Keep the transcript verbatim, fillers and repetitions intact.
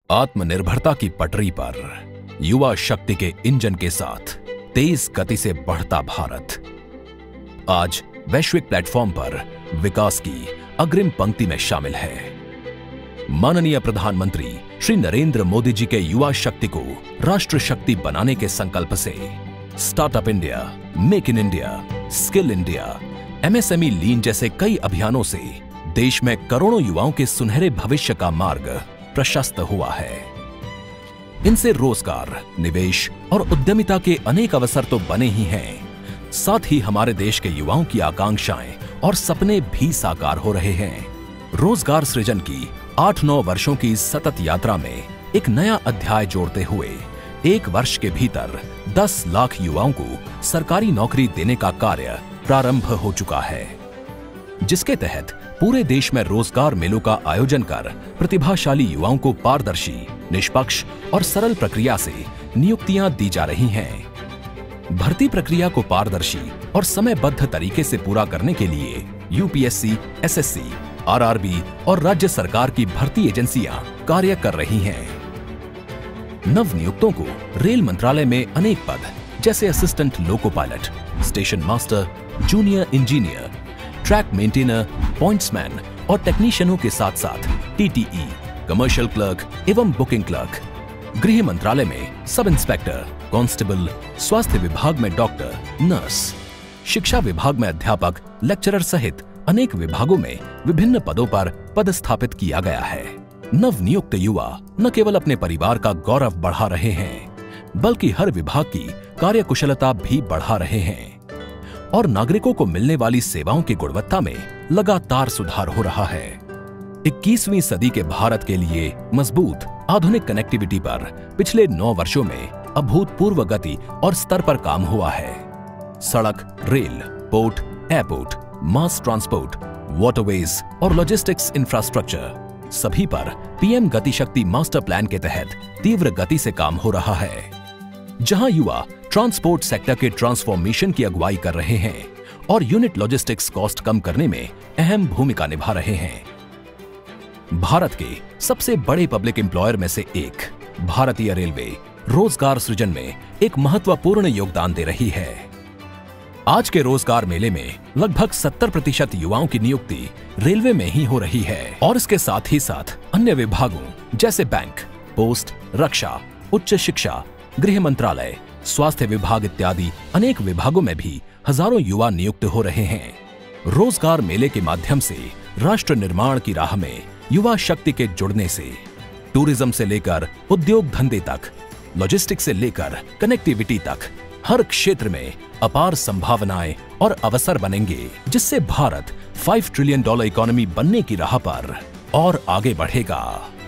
आत्मनिर्भरता की पटरी पर युवा शक्ति के इंजन के साथ तेज गति से बढ़ता भारत आज वैश्विक प्लेटफॉर्म पर विकास की अग्रिम पंक्ति में शामिल है। माननीय प्रधानमंत्री श्री नरेंद्र मोदी जी के युवा शक्ति को राष्ट्र शक्ति बनाने के संकल्प से startup India, make in India, skill India, MSME lean जैसे कई अभियानों से देश में करोड़ों युवाओं के सुनहरे भविष्य का मार्ग प्रशस्त हुआ है। इनसे रोजगार, निवेश और उद्यमिता के अनेक अवसर तो बने ही हैं, साथ ही हमारे देश के युवाओं की आकांक्षाएं और सपने भी साकार हो रहे हैं। रोजगार सृजन की आठ नौ वर्षों की सतत यात्रा में एक नया अध्याय जोड़ते हुए एक वर्ष के भीतर दस लाख युवाओं को सरकारी नौकरी देने का कार्य प्रारंभ हो चुका है, जिसके तहत पूरे देश में रोजगार मेलों का आयोजन कर प्रतिभाशाली युवाओं को पारदर्शी, निष्पक्ष और सरल प्रक्रिया से नियुक्तियां दी जा रही हैं। भर्ती प्रक्रिया को पारदर्शी और समयबद्ध तरीके से पूरा करने के लिए यूपीएससी, एसएससी, आरआरबी और राज्य सरकार की भर्ती एजेंसियां कार्य कर रही हैं। नव नियुक्तों को रेल मंत्रालय में अनेक पद जैसे assistant loco pilot, station master, junior engineer, track maintainer, pointsman और टेक्नीशियनों के साथ साथ टीटीई, कमर्शियल क्लर्क एवं बुकिंग क्लर्क, गृह मंत्रालय में सब इंस्पेक्टर, कांस्टेबल, स्वास्थ्य विभाग में डॉक्टर, नर्स, शिक्षा विभाग में अध्यापक, लेक्चरर सहित अनेक विभागों में विभिन्न पदों पर पदस्थापित किया गया है। नव नियुक्त युवा न केवल अपने परिवार का गौरव बढ़ा रहे हैं, बल्कि हर विभाग की कार्यकुशलता भी बढ़ा रहे हैं और नागरिकों को मिलने वाली सेवाओं की गुणवत्ता में लगातार सुधार हो रहा है। इक्कीसवीं सदी के भारत के लिए मजबूत आधुनिक कनेक्टिविटी पर पिछले नौ वर्षों में अभूतपूर्व गति और स्तर पर काम हुआ है। सड़क, रेल, port, airport, mass transport, waterways और लॉजिस्टिक्स इंफ्रास्ट्रक्चर सभी पर पीएम गति शक्ति मास्टर प्लान के तहत तीव्र गति से काम हो रहा है, जहां युवा ट्रांसपोर्ट सेक्टर के ट्रांसफॉर्मेशन की अगुवाई कर रहे हैं और यूनिट लॉजिस्टिक्स कॉस्ट कम करने में अहम भूमिका निभा रहे हैं। भारत के सबसे बड़े पब्लिक एम्प्लॉयर में से एक भारतीय रेलवे रोजगार सृजन में एक महत्वपूर्ण योगदान दे रही है। आज के रोजगार मेले में लगभग सत्तर प्रतिशत युवाओं की नियुक्ति रेलवे में ही हो रही है और इसके साथ ही साथ अन्य विभागों जैसे बैंक, पोस्ट, रक्षा, उच्च शिक्षा, गृह मंत्रालय, स्वास्थ्य विभाग इत्यादि अनेक विभागों में भी हजारों युवा नियुक्त हो रहे हैं। रोजगार मेले के माध्यम से राष्ट्र निर्माण की राह में युवा शक्ति के जुड़ने से टूरिज्म से लेकर उद्योग धंधे तक, लॉजिस्टिक्स से लेकर कनेक्टिविटी तक हर क्षेत्र में अपार संभावनाएं और अवसर बनेंगे, जिससे भारत पाँच ट्रिलियन डॉलर इकोनॉमी बनने की राह पर और आगे बढ़ेगा।